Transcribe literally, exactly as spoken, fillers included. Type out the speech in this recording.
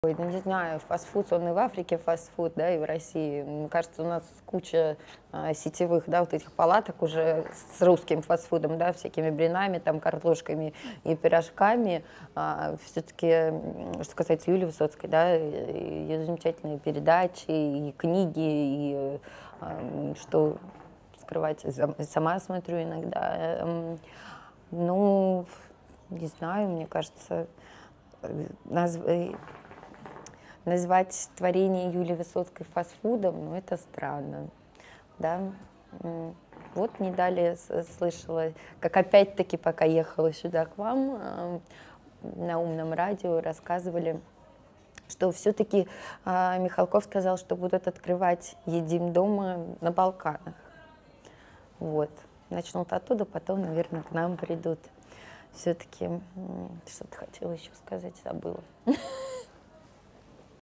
Ой, ну не знаю, фастфуд, он и в Африке фастфуд, да, и в России. Мне кажется, у нас куча а, сетевых, да, вот этих палаток уже с русским фастфудом, да, всякими блинами, там, картошками и пирожками. А, все-таки, что касается Юлии Высоцкой, да, ее замечательные передачи, и книги, и а, что скрывать, сама смотрю иногда. Ну, не знаю, мне кажется, назв... назвать творение Юлии Высоцкой фастфудом, ну, это странно, да. Вот не далее слышала, как опять-таки, пока ехала сюда к вам, на Умном радио рассказывали, что все-таки Михалков сказал, что будут открывать «Едим дома» на Балканах. Вот. Начнут оттуда, потом, наверное, к нам придут. Все-таки что-то хотела еще сказать, забыла.